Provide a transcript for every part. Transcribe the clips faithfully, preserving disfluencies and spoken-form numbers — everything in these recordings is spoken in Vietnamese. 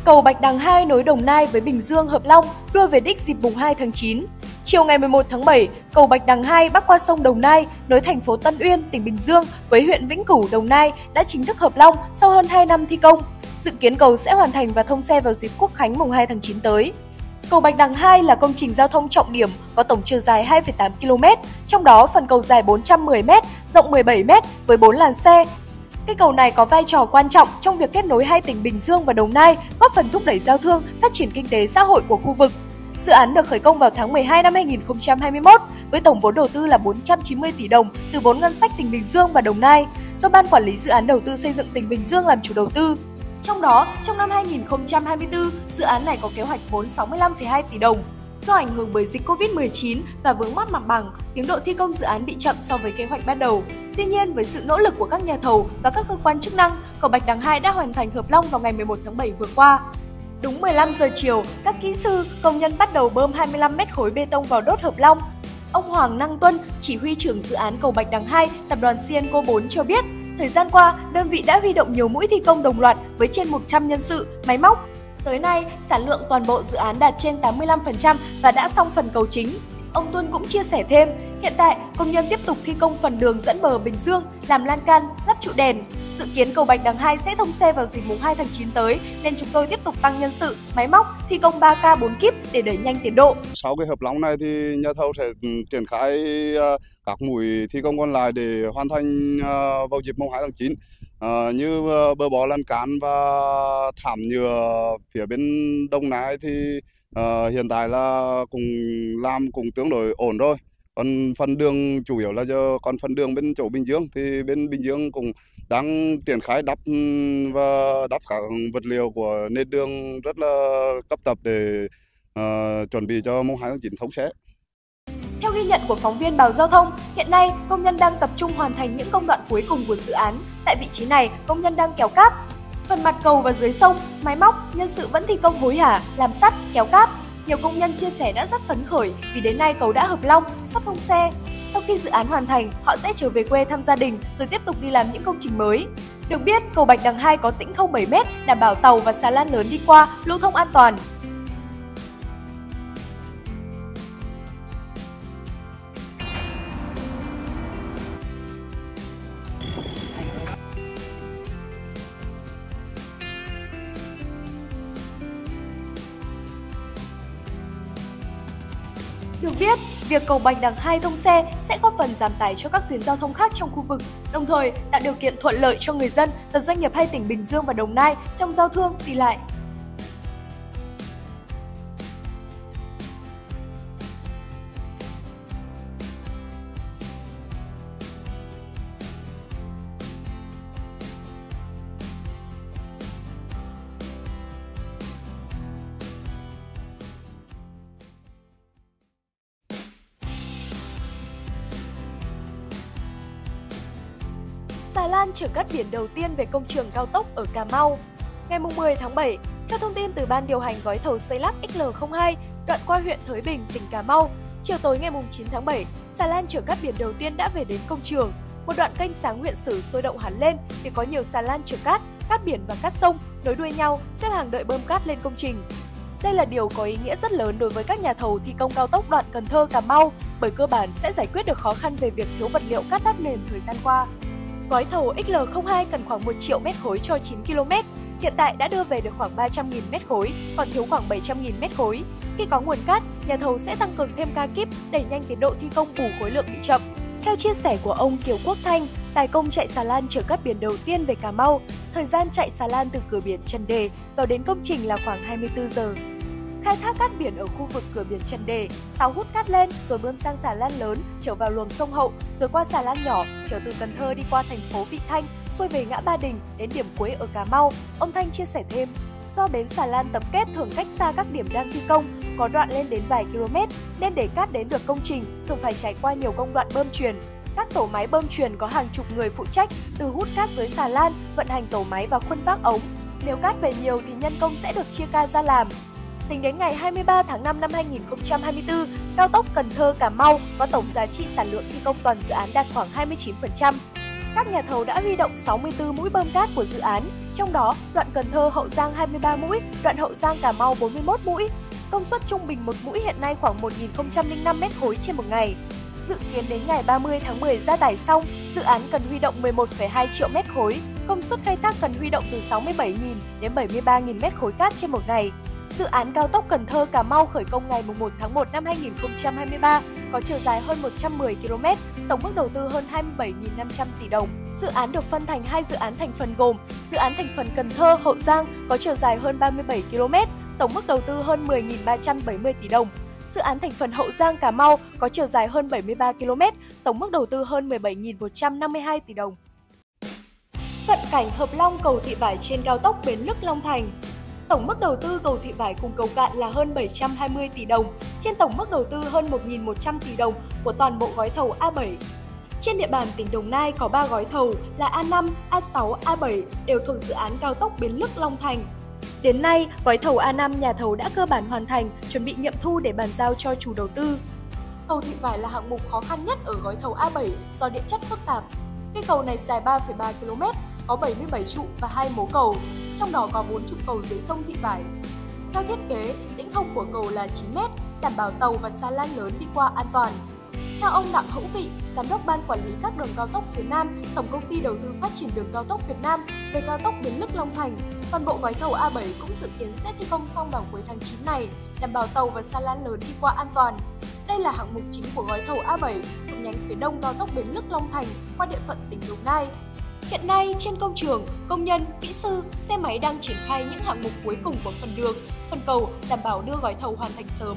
Cầu Bạch Đằng hai nối Đồng Nai với Bình Dương, Hợp Long đưa về đích dịp mùng hai tháng chín. Chiều ngày mười một tháng bảy, cầu Bạch Đằng hai bắc qua sông Đồng Nai nối thành phố Tân Uyên, tỉnh Bình Dương với huyện Vĩnh Cửu, Đồng Nai đã chính thức hợp long sau hơn hai năm thi công. Dự kiến cầu sẽ hoàn thành và thông xe vào dịp Quốc khánh mùng hai tháng chín tới. Cầu Bạch Đằng hai là công trình giao thông trọng điểm có tổng chiều dài hai phẩy tám ki lô mét, trong đó phần cầu dài bốn trăm mười mét, rộng mười bảy mét với bốn làn xe. Cây cầu này có vai trò quan trọng trong việc kết nối hai tỉnh Bình Dương và Đồng Nai, góp phần thúc đẩy giao thương, phát triển kinh tế xã hội của khu vực. Dự án được khởi công vào tháng mười hai năm hai nghìn không trăm hai mươi mốt với tổng vốn đầu tư là bốn trăm chín mươi tỷ đồng từ vốn ngân sách tỉnh Bình Dương và Đồng Nai, do Ban Quản lý Dự án Đầu tư Xây dựng tỉnh Bình Dương làm chủ đầu tư. Trong đó, trong năm hai nghìn không trăm hai mươi tư, dự án này có kế hoạch vốn sáu mươi lăm phẩy hai tỷ đồng. Do ảnh hưởng bởi dịch Covid mười chín và vướng mắc mặt bằng, tiến độ thi công dự án bị chậm so với kế hoạch ban đầu. Tuy nhiên, với sự nỗ lực của các nhà thầu và các cơ quan chức năng, cầu Bạch Đằng hai đã hoàn thành hợp long vào ngày mười một tháng bảy vừa qua. Đúng mười lăm giờ chiều, các kỹ sư, công nhân bắt đầu bơm hai mươi lăm mét khối bê tông vào đốt hợp long. Ông Hoàng Năng Tuân, chỉ huy trưởng dự án cầu Bạch Đằng hai, tập đoàn Sienco bốn cho biết, thời gian qua, đơn vị đã huy động nhiều mũi thi công đồng loạt với trên một trăm nhân sự, máy móc. Tới nay, sản lượng toàn bộ dự án đạt trên tám mươi lăm phần trăm và đã xong phần cầu chính. Ông Tuân cũng chia sẻ thêm, hiện tại công nhân tiếp tục thi công phần đường dẫn bờ Bình Dương, làm lan can, lắp trụ đèn. Dự kiến cầu Bạch Đằng hai sẽ thông xe vào dịp mùng hai tháng chín tới nên chúng tôi tiếp tục tăng nhân sự, máy móc, thi công ba ca bốn kíp để đẩy nhanh tiến độ. Sau cái hợp long này thì nhà thầu sẽ triển khai các mũi thi công còn lại để hoàn thành vào dịp mùng hai tháng chín. À, như bờ bò lan can và thảm nhựa phía bên Đồng Nai thì à, hiện tại là cùng làm cùng tương đối ổn rồi. Còn phần đường chủ yếu là do còn phần đường bên chỗ Bình Dương thì bên Bình Dương cũng đang triển khai đắp và đắp các vật liệu của nền đường rất là cấp tập để uh, chuẩn bị cho mùng hai tháng chín thông xe. Theo ghi nhận của phóng viên Báo Giao thông, hiện nay công nhân đang tập trung hoàn thành những công đoạn cuối cùng của dự án. Tại vị trí này, công nhân đang kéo cáp. Phần mặt cầu và dưới sông, máy móc, nhân sự vẫn thi công hối hả, làm sắt, kéo cáp. Nhiều công nhân chia sẻ đã rất phấn khởi vì đến nay cầu đã hợp long, sắp thông xe. Sau khi dự án hoàn thành, họ sẽ trở về quê thăm gia đình rồi tiếp tục đi làm những công trình mới. Được biết, cầu Bạch Đằng hai có tĩnh không bảy mét, đảm bảo tàu và xà lan lớn đi qua, lưu thông an toàn. Được biết, việc cầu Bạch Đằng hai thông xe sẽ góp phần giảm tải cho các tuyến giao thông khác trong khu vực, đồng thời tạo điều kiện thuận lợi cho người dân và doanh nghiệp hai tỉnh Bình Dương và Đồng Nai trong giao thương đi lại. Xà lan chở cát biển đầu tiên về công trường cao tốc ở Cà Mau. Ngày mười tháng bảy, theo thông tin từ Ban điều hành gói thầu xây lắp X L không hai, đoạn qua huyện Thới Bình, tỉnh Cà Mau, chiều tối ngày chín tháng bảy, xà lan chở cát biển đầu tiên đã về đến công trường. Một đoạn kênh sáng huyện Sử sôi động hẳn lên vì có nhiều xà lan chở cát, cát biển và cát sông nối đuôi nhau xếp hàng đợi bơm cát lên công trình. Đây là điều có ý nghĩa rất lớn đối với các nhà thầu thi công cao tốc đoạn Cần Thơ - Cà Mau bởi cơ bản sẽ giải quyết được khó khăn về việc thiếu vật liệu cát đắp nền thời gian qua. Gói thầu X L không hai cần khoảng một triệu mét khối cho chín ki lô mét, hiện tại đã đưa về được khoảng ba trăm nghìn mét khối, còn thiếu khoảng bảy trăm nghìn mét khối. Khi có nguồn cát, nhà thầu sẽ tăng cường thêm ca kíp, đẩy nhanh tiến độ thi công bù khối lượng bị chậm. Theo chia sẻ của ông Kiều Quốc Thanh, tài công chạy xà lan chở cát biển đầu tiên về Cà Mau, thời gian chạy xà lan từ cửa biển Trần Đề vào đến công trình là khoảng hai mươi tư giờ. Khai thác cát biển ở khu vực cửa biển Trần Đề, tàu hút cát lên rồi bơm sang xà lan lớn chở vào luồng sông Hậu, rồi qua xà lan nhỏ chở từ Cần Thơ đi qua thành phố Vị Thanh, xuôi về ngã Ba Đình đến điểm cuối ở Cà Mau. Ông Thanh chia sẻ thêm, do bến xà lan tập kết thường cách xa các điểm đang thi công, có đoạn lên đến vài km, nên để cát đến được công trình thường phải trải qua nhiều công đoạn bơm chuyền. Các tổ máy bơm chuyền có hàng chục người phụ trách từ hút cát dưới xà lan, vận hành tổ máy và khuân vác ống. Nếu cát về nhiều thì nhân công sẽ được chia ca ra làm. Tính đến ngày hai mươi ba tháng năm năm hai nghìn không trăm hai mươi tư, cao tốc Cần Thơ - Cà Mau có tổng giá trị sản lượng thi công toàn dự án đạt khoảng hai mươi chín phần trăm. các nhà thầu đã huy động sáu mươi tư mũi bơm cát của dự án, trong đó đoạn Cần Thơ Hậu Giang hai mươi ba mũi, đoạn Hậu Giang Cà Mau bốn mươi mốt mũi. Công suất trung bình một mũi hiện nay khoảng một nghìn không trăm lẻ năm mét khối trên một ngày. Dự kiến đến ngày ba mươi tháng mười ra tải xong, dự án cần huy động mười một phẩy hai triệu mét khối, công suất khai thác cần huy động từ sáu mươi bảy nghìn đến bảy mươi ba nghìn mét khối cát trên một ngày. Dự án cao tốc Cần Thơ Cà Mau khởi công ngày mùng một tháng một năm hai nghìn không trăm hai mươi ba, có chiều dài hơn một trăm mười ki lô mét, tổng mức đầu tư hơn hai mươi bảy nghìn năm trăm tỷ đồng. Dự án được phân thành hai dự án thành phần gồm dự án thành phần Cần Thơ Hậu Giang có chiều dài hơn ba mươi bảy ki lô mét, tổng mức đầu tư hơn mười nghìn ba trăm bảy mươi tỷ đồng. Dự án thành phần Hậu Giang Cà Mau có chiều dài hơn bảy mươi ba ki lô mét, tổng mức đầu tư hơn mười bảy nghìn một trăm năm mươi hai tỷ đồng. Cận cảnh hợp long cầu Thị Vải trên cao tốc Bến Lức Long Thành. Tổng mức đầu tư cầu Thị Vải cùng cầu Cạn là hơn bảy trăm hai mươi tỷ đồng, trên tổng mức đầu tư hơn một nghìn một trăm tỷ đồng của toàn bộ gói thầu A bảy. Trên địa bàn tỉnh Đồng Nai có ba gói thầu là A năm, A sáu, A bảy đều thuộc dự án cao tốc Bến Lức Long Thành. Đến nay, gói thầu A năm nhà thầu đã cơ bản hoàn thành, chuẩn bị nghiệm thu để bàn giao cho chủ đầu tư. Cầu Thị Vải là hạng mục khó khăn nhất ở gói thầu A bảy do địa chất phức tạp. Cây cầu này dài ba phẩy ba ki lô mét, có bảy mươi bảy trụ và hai mố cầu, trong đó có bốn trụ cầu dưới sông Thị Vải. Theo thiết kế, đỉnh không của cầu là chín mét, đảm bảo tàu và xà lan lớn đi qua an toàn. Theo ông Đặng Hữu Vị, Giám đốc Ban Quản lý các đường cao tốc phía Nam, Tổng công ty Đầu tư Phát triển đường cao tốc Việt Nam về cao tốc Bến Lức Long Thành, toàn bộ gói thầu A bảy cũng dự kiến sẽ thi công xong vào cuối tháng chín này, đảm bảo tàu và xà lan lớn đi qua an toàn. Đây là hạng mục chính của gói thầu A bảy thuộc nhánh phía đông cao tốc Bến Lức Long Thành qua địa phận tỉnh Đồng Nai. Hiện nay, trên công trường, công nhân, kỹ sư, xe máy đang triển khai những hạng mục cuối cùng của phần đường, phần cầu đảm bảo đưa gói thầu hoàn thành sớm.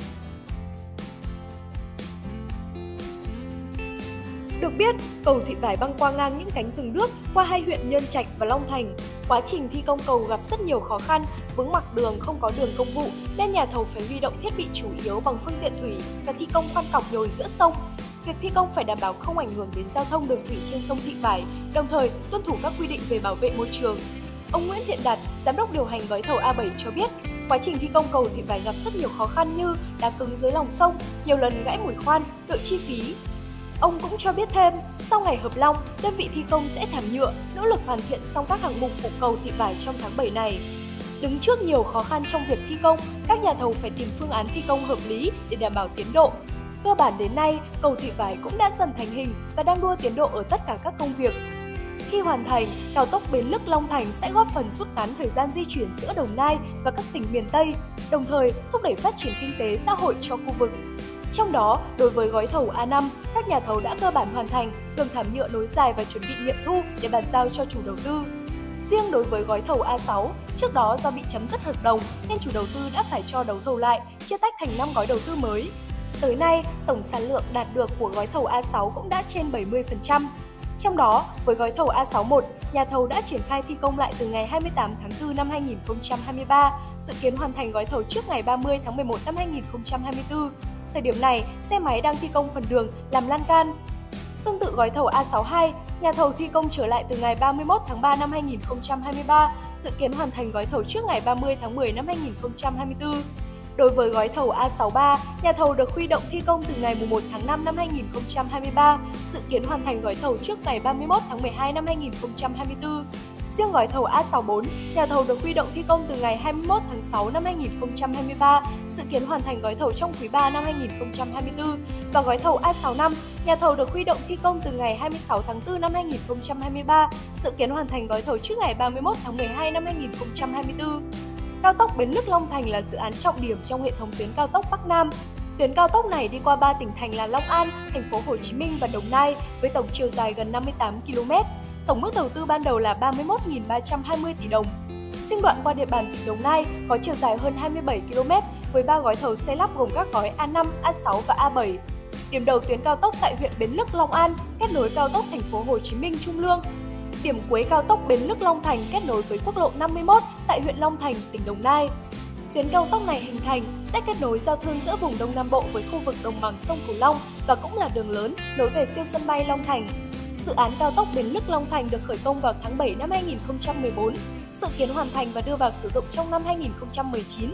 Được biết, cầu Thị Vải băng qua ngang những cánh rừng đước qua hai huyện Nhân Trạch và Long Thành. Quá trình thi công cầu gặp rất nhiều khó khăn, vướng mặt đường không có đường công vụ nên nhà thầu phải huy động thiết bị chủ yếu bằng phương tiện thủy và thi công khoan cọc nhồi giữa sông. Việc thi công phải đảm bảo không ảnh hưởng đến giao thông đường thủy trên sông Thị Vải, đồng thời tuân thủ các quy định về bảo vệ môi trường. Ông Nguyễn Thiện Đạt, Giám đốc điều hành gói thầu A bảy cho biết, quá trình thi công cầu Thị Vải gặp rất nhiều khó khăn như đá cứng dưới lòng sông, nhiều lần gãy mũi khoan, đội chi phí. Ông cũng cho biết thêm, sau ngày hợp long, đơn vị thi công sẽ thảm nhựa, nỗ lực hoàn thiện xong các hạng mục phụ cầu Thị Vải trong tháng bảy này. Đứng trước nhiều khó khăn trong việc thi công, các nhà thầu phải tìm phương án thi công hợp lý để đảm bảo tiến độ. Cơ bản đến nay, cầu Thị Vải cũng đã dần thành hình và đang đua tiến độ ở tất cả các công việc. Khi hoàn thành, cao tốc Bến Lức Long Thành sẽ góp phần rút ngắn thời gian di chuyển giữa Đồng Nai và các tỉnh miền Tây, đồng thời thúc đẩy phát triển kinh tế xã hội cho khu vực. Trong đó, đối với gói thầu A năm, các nhà thầu đã cơ bản hoàn thành, đường thảm nhựa nối dài và chuẩn bị nghiệm thu để bàn giao cho chủ đầu tư. Riêng đối với gói thầu A sáu, trước đó do bị chấm dứt hợp đồng nên chủ đầu tư đã phải cho đấu thầu lại, chia tách thành năm gói đầu tư mới. Tới nay, tổng sản lượng đạt được của gói thầu A sáu cũng đã trên bảy mươi phần trăm. Trong đó, với gói thầu A sáu một, nhà thầu đã triển khai thi công lại từ ngày hai mươi tám tháng tư năm hai nghìn không trăm hai mươi ba, dự kiến hoàn thành gói thầu trước ngày ba mươi tháng mười một năm hai nghìn không trăm hai mươi tư. Thời điểm này, xe máy đang thi công phần đường làm lan can. Tương tự gói thầu A sáu hai, nhà thầu thi công trở lại từ ngày ba mươi mốt tháng ba năm hai nghìn không trăm hai mươi ba, dự kiến hoàn thành gói thầu trước ngày ba mươi tháng mười năm hai nghìn không trăm hai mươi tư. Đối với gói thầu A sáu ba, nhà thầu được huy động thi công từ ngày mùng một tháng năm năm hai nghìn không trăm hai mươi ba, dự kiến hoàn thành gói thầu trước ngày ba mươi mốt tháng mười hai năm hai nghìn không trăm hai mươi tư. Riêng gói thầu A sáu bốn, nhà thầu được huy động thi công từ ngày hai mươi mốt tháng sáu năm hai nghìn không trăm hai mươi ba, dự kiến hoàn thành gói thầu trong quý ba năm hai nghìn không trăm hai mươi tư. Và gói thầu A sáu năm, nhà thầu được huy động thi công từ ngày hai mươi sáu tháng tư năm hai nghìn không trăm hai mươi ba, dự kiến hoàn thành gói thầu trước ngày ba mươi mốt tháng mười hai năm hai nghìn không trăm hai mươi tư. Cao tốc Bến Lức Long Thành là dự án trọng điểm trong hệ thống tuyến cao tốc Bắc Nam. Tuyến cao tốc này đi qua ba tỉnh thành là Long An, thành phố Hồ Chí Minh và Đồng Nai với tổng chiều dài gần năm mươi tám ki lô mét. Tổng mức đầu tư ban đầu là ba mươi mốt nghìn ba trăm hai mươi tỷ đồng. Riêng đoạn qua địa bàn tỉnh Đồng Nai có chiều dài hơn hai mươi bảy ki lô mét với ba gói thầu xây lắp gồm các gói A năm, A sáu và A bảy. Điểm đầu tuyến cao tốc tại huyện Bến Lức Long An kết nối cao tốc thành phố Hồ Chí Minh Trung Lương. Điểm cuối cao tốc Bến Lức Long Thành kết nối với quốc lộ năm mươi mốt tại huyện Long Thành, tỉnh Đồng Nai. Tuyến cao tốc này hình thành sẽ kết nối giao thương giữa vùng Đông Nam Bộ với khu vực đồng bằng sông Cửu Long và cũng là đường lớn nối về siêu sân bay Long Thành. Dự án cao tốc Bến Lức Long Thành được khởi công vào tháng bảy năm hai nghìn không trăm mười bốn, dự kiến hoàn thành và đưa vào sử dụng trong năm hai nghìn không trăm mười chín.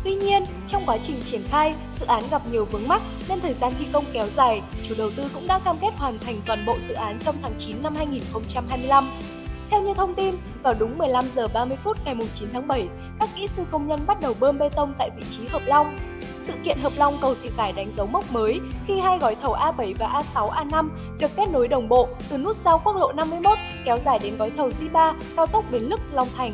Tuy nhiên, trong quá trình triển khai, dự án gặp nhiều vướng mắc nên thời gian thi công kéo dài. Chủ đầu tư cũng đã cam kết hoàn thành toàn bộ dự án trong tháng chín năm hai nghìn không trăm hai mươi lăm. Theo như thông tin, vào đúng mười lăm giờ ba mươi phút ngày chín tháng bảy, các kỹ sư công nhân bắt đầu bơm bê tông tại vị trí hợp long. Sự kiện hợp long cầu Thị Vải đánh dấu mốc mới khi hai gói thầu A bảy và A sáu A năm được kết nối đồng bộ từ nút giao quốc lộ năm mươi mốt kéo dài đến gói thầu G ba cao tốc Bến Lức - Long Thành.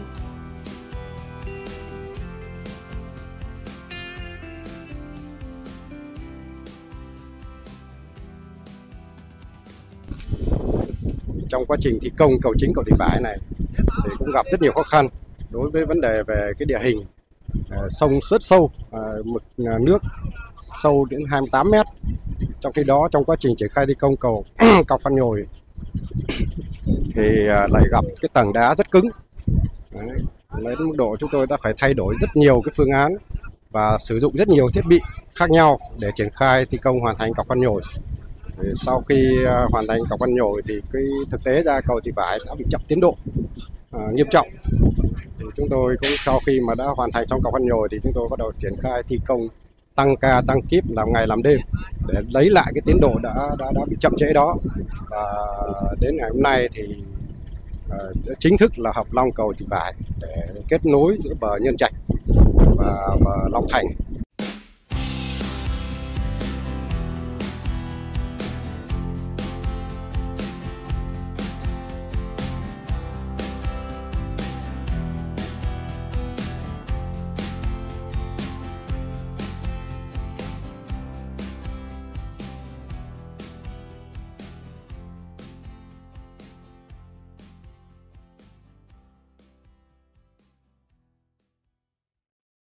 Trong quá trình thi công cầu chính cầu Thị Vải này thì cũng gặp rất nhiều khó khăn đối với vấn đề về cái địa hình, sông rất sâu, mực nước sâu đến hai mươi tám mét. Trong khi đó trong quá trình triển khai thi công cầu Cọc Văn Nhồi thì lại gặp cái tầng đá rất cứng. Đấy, đến mức độ chúng tôi đã phải thay đổi rất nhiều cái phương án và sử dụng rất nhiều thiết bị khác nhau để triển khai thi công hoàn thành Cọc Văn Nhồi. Sau khi hoàn thành Cọc Văn Nhồi thì cái thực tế ra cầu Thị Vải đã bị chậm tiến độ à, nghiêm trọng. Thì chúng tôi cũng sau khi mà đã hoàn thành xong Cọc Văn Nhồi thì chúng tôi bắt đầu triển khai thi công tăng ca tăng kíp làm ngày làm đêm để lấy lại cái tiến độ đã đã đã bị chậm trễ đó. Và đến ngày hôm nay thì uh, chính thức là hợp long cầu Thị Vải để kết nối giữa bờ Nhân Trạch và bờ Long Thành.